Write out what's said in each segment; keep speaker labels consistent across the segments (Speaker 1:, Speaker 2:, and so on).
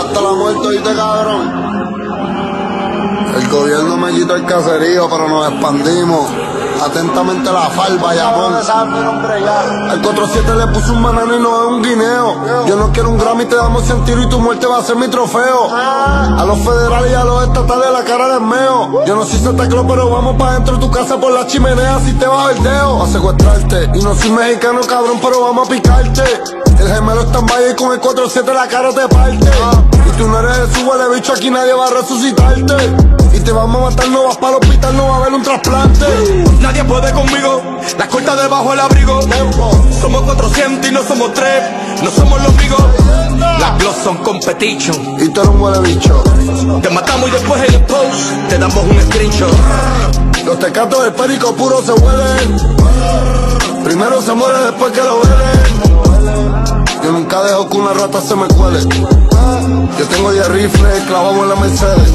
Speaker 1: hasta la muerte, ¿oíste, cabrón? El gobierno me quitó el caserío, pero nos expandimos. Atentamente la falva, Japón. Al 4-7 le puso un banano y no es un guineo. Yo no quiero un Grammy, te damos 100 tiros y tu muerte va a ser mi trofeo. A los federales y a los estatales la cara del meo. Yo no soy Santa Claus, pero vamos pa' dentro de tu casa por la chimenea si te bajo el dedo. A secuestrarte, y no soy mexicano, cabrón, pero vamos a picarte. El gemelo está en valle y con el 4-7 la cara te parte. Y tú no eres Jesús, huele bicho, aquí nadie va a resucitarte. Y te vamos a matar, no vas para el hospital, no va a haber un trasplante.
Speaker 2: Nadie puede conmigo, las cortas debajo del abrigo. Somos 400 y no somos 3, no somos los amigos. Las gloss son competition.
Speaker 1: Y tú eres un huele bicho.
Speaker 2: Te matamos y después en el post te damos un screenshot.
Speaker 1: Los tecatos del perico puro se huelen. Primero se muere después que lo huelen. Yo nunca dejo que una rata se me cuele. Yo tengo 10 rifles clavados en la Mercedes.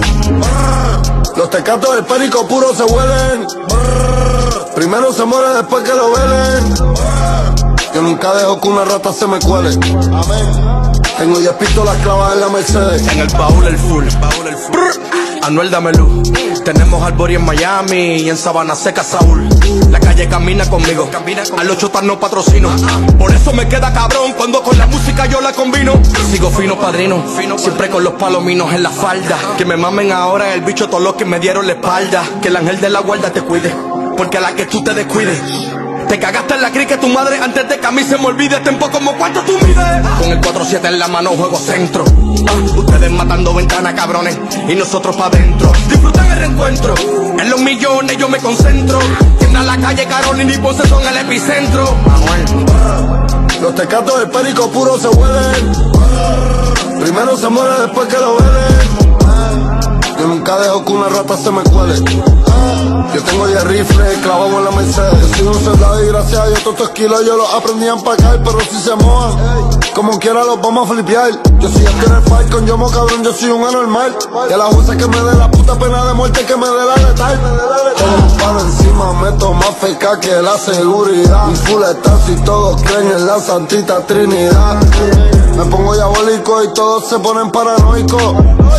Speaker 1: Los tecatos del perico puro se huelen. Primero se muere después que lo velen. Yo nunca dejo que una rata se me cuele. Tengo 10 pistolas clavadas en la Mercedes.
Speaker 2: En el baúl el full. Anuel dame luz. Tenemos Arbori en Miami y en Sabana Seca Saúl. La calle camina conmigo. Al 8 tan no patrocino. Por eso me queda cabrón cuando con la música yo la combino. Sigo fino padrino, siempre con los palominos en la falda. Que me mamen ahora el bicho todos los que me dieron la espalda. Que el ángel de la guarda te cuide, porque a la que tú te descuides. Te cagaste en la cri que tu madre antes de que a mí se me olvide. Tempo como cuánto tú mides. Con el 4-7 en la mano juego centro. Ustedes matando ventanas cabrones y nosotros pa' dentro. Disfrutan el reencuentro. En los millones yo me concentro. Tienda la calle Carolina y Ponce son el epicentro. Manuel.
Speaker 1: Los tecatos del perico puro se huelen. Primero se muere después que lo velen. Yo nunca dejo que una rata se me cuele. Yo tengo 10 rifles clavados en la Mercedes. Yo soy un soldado y gracias a Dios todos estos kilos yo los aprendí a empacar. Pero si se mojan, como quiera los vamos a flipear. Yo soy el Killer Falcon, yo mo cabrón, yo soy un anormal. Y a la jueza que me dé la puta pena de muerte, que me dé la letal. Tengo un palo encima, meto más feca que la seguridad. Un full estatus y todos creen en la santita trinidad. Me pongo diabólico y todos se ponen paranoicos.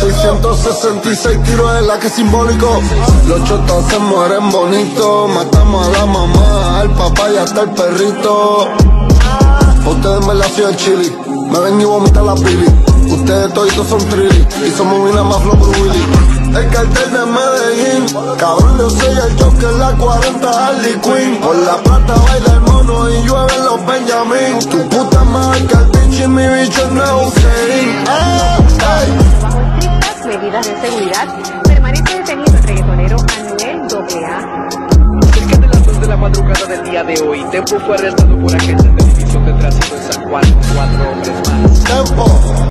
Speaker 1: 666 tiros en la que es simbólico. Los chotos se mueren bonitos. Matamos a la mamá, al papá y hasta el perrito. Ustedes me la hacían chili, me ven y vomitan la pili. Ustedes toditos son trilly y somos una más flow Willy. El cartel de Medellín, cabrón yo soy el Joker, la 40 Harley Quinn. Por la plata baila el mono y llueven los Benjamín. Tu puta madre que el pinche mi bicho no es Hussein.
Speaker 3: Bajo estrictas medidas de seguridad, permanece detenido el reggaetonero Anuel AA.
Speaker 4: Cerca de las 2 de la madrugada del día de hoy, Tempo fue arrestado por agentes de división de tránsito en San Juan con 4 hombres más.
Speaker 1: Tempo.